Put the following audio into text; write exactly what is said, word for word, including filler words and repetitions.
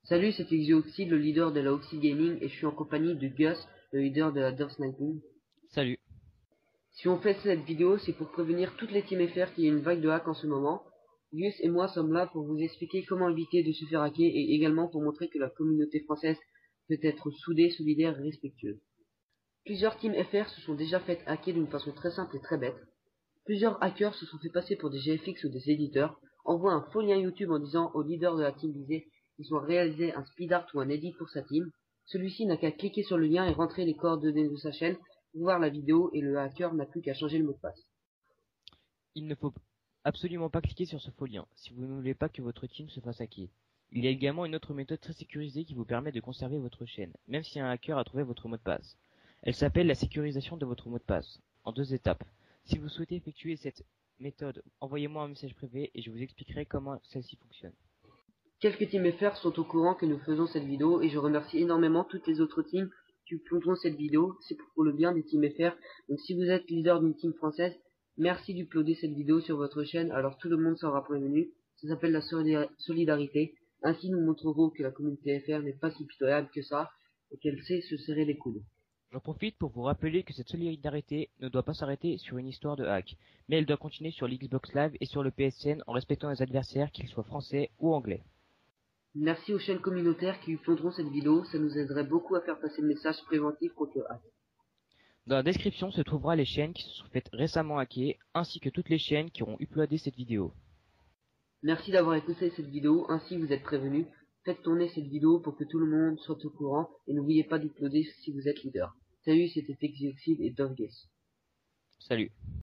Salut, c'est Exioxy, le leader de la Oxy Gaming, et je suis en compagnie de Gus, le leader de la Door Sniping. Salut. Si on fait cette vidéo, c'est pour prévenir toutes les teams F R qu'il y a une vague de hack en ce moment. Gus et moi sommes là pour vous expliquer comment éviter de se faire hacker et également pour montrer que la communauté française peut être soudée, solidaire et respectueuse. Plusieurs teams F R se sont déjà fait hacker d'une façon très simple et très bête. Plusieurs hackers se sont fait passer pour des G F X ou des éditeurs, envoient un faux lien YouTube en disant au leader de la team visée qu'il soit réalisé un speed art ou un edit pour sa team. Celui-ci n'a qu'à cliquer sur le lien et rentrer les coordonnées de sa chaîne pour voir la vidéo et le hacker n'a plus qu'à changer le mot de passe. Il ne faut absolument pas cliquer sur ce faux lien si vous ne voulez pas que votre team se fasse hacker. Il y a également une autre méthode très sécurisée qui vous permet de conserver votre chaîne, même si un hacker a trouvé votre mot de passe. Elle s'appelle la sécurisation de votre mot de passe, en deux étapes. Si vous souhaitez effectuer cette méthode, envoyez-moi un message privé et je vous expliquerai comment celle-ci fonctionne. Quelques teams F R sont au courant que nous faisons cette vidéo et je remercie énormément toutes les autres teams qui uploaderont cette vidéo. C'est pour le bien des teams F R. Donc si vous êtes leader d'une team française, merci d'uploader cette vidéo sur votre chaîne, alors tout le monde sera prévenu. Ça s'appelle la solidarité. Ainsi nous montrerons que la communauté F R n'est pas si pitoyable que ça et qu'elle sait se serrer les coudes. J'en profite pour vous rappeler que cette solidarité ne doit pas s'arrêter sur une histoire de hack, mais elle doit continuer sur l'Xbox Live et sur le P S N en respectant les adversaires, qu'ils soient français ou anglais. Merci aux chaînes communautaires qui uploaderont cette vidéo, ça nous aiderait beaucoup à faire passer le message préventif contre le hack. Dans la description se trouvera les chaînes qui se sont faites récemment hacker, ainsi que toutes les chaînes qui auront uploadé cette vidéo. Merci d'avoir écouté cette vidéo, ainsi vous êtes prévenus. Faites tourner cette vidéo pour que tout le monde soit au courant et n'oubliez pas d'uploader si vous êtes leader. Salut, c'était Fexioxide et Dovguess. Salut.